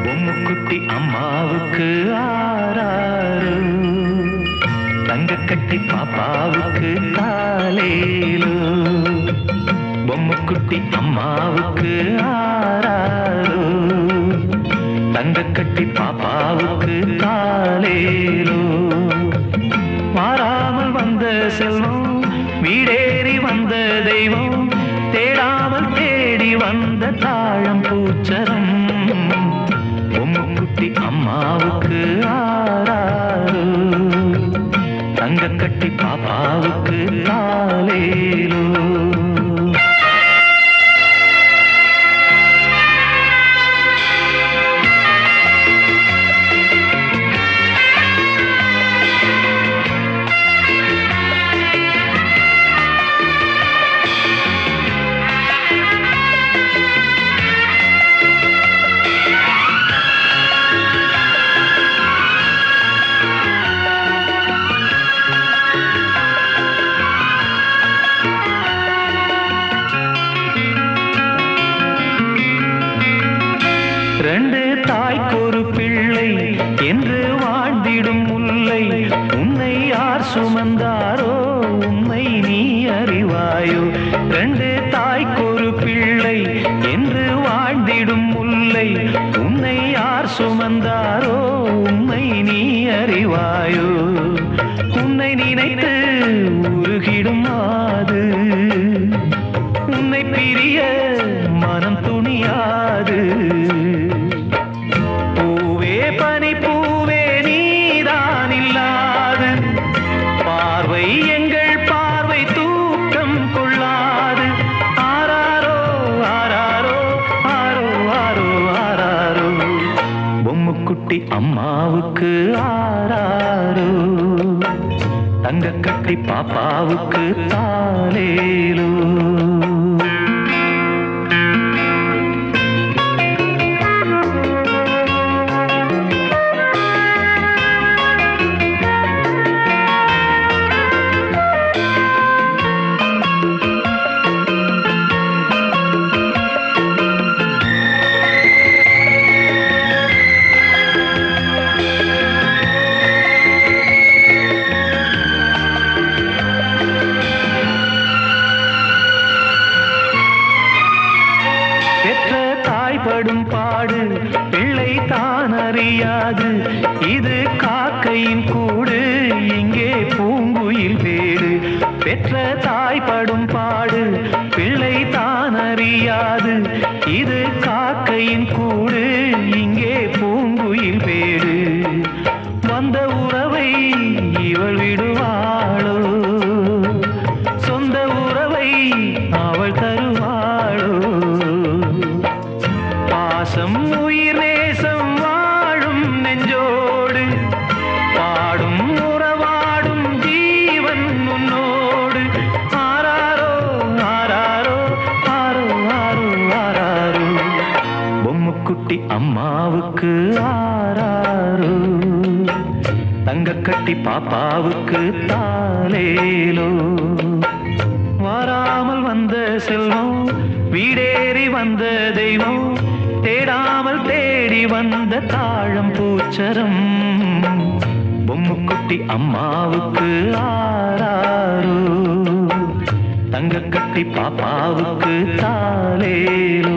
பொம்முக்குட்டி அம்மாவுக்கு ஆராரு, தங்கக்கட்டி பாப்பாவுக்கு தாலேலோ. பொம்முக்குட்டி அம்மாவுக்கு ஆராரு, தங்கக்கட்டி பாப்பாவுக்கு தாலேலோ. மாறாமல் வந்த செல்வம், வீடேறி வந்த தெய்வம், தேடாமல் தேடி வந்த தாழம் பூச்சரம். பொம்முக்குட்டி அம்மாவுக்கு ஆராரு, தங்கக்கட்டி பாப்பாவுக்கு தாலேலோ. ரெண்டு தாய்க்கொரு பிள்ளை என்று வாழ்ந்திடும் முல்லை, உன்னை யார் சுமந்தாரோ உண்மை நீ அறிவாயோ. ரெண்டு தாய்க்கொரு பிள்ளை என்று வாழ்ந்திடும் முல்லை, உன்னை யார் சுமந்தாரோ உண்மை நீ அறிவாயோ. உன்னை நினைத்து உருகிடும் மாது, உன்னை பிரிய மனம் துணியாது. பூவே பனி பூவே நீதான் இல்லாது, பார்வை எங்கள் பார்வை தூக்கம் கொள்ளாது. ஆராரோ ஆராரோ ஆரோ ஆரோ ஆராரோ, பொம்முக்குட்டி அம்மாவுக்கு ஆராரோ, தங்கக்கட்டி பாப்பாவுக்கு தாலேலோ. பெற்ற தாய்படும் பாடு பிள்ளை தான் அறியாது, இது காக்கையின் கூடு இங்கே பூங்குயில் வேடு. பெற்ற தாய்படும் பாடு பிள்ளை தான் அறியாது, இது காக்கையின் கூடு இங்கே பூங்குயில் வேடு. வந்த உறவை இவள் விடுவாளோ, சொந்த உறவை அவள் தருவாளோ. பாசம் உயிர் நேசம் வாழும் நெஞ்சோடு, பாடும் உறவாடும் ஜீவன் உன்னோடு. ஆராரோ ஆராரோ ஆரோ ஆரோ ஆராரோ, பொம்முக்குட்டி அம்மாவுக்கு ஆராரோ, தங்கக்கட்டி பாப்பாவுக்கு தாலேலோ. வாராமல் வந்த செல்வம், வீடேறி வந்த தெய்வம், தேடாமல் தேடி வந்த தாழம் பூச்சரம். பொம்முக்குட்டி அம்மாவுக்கு ஆராரோ, தங்கக்கட்டி பாப்பாவுக்கு தாலேலோ.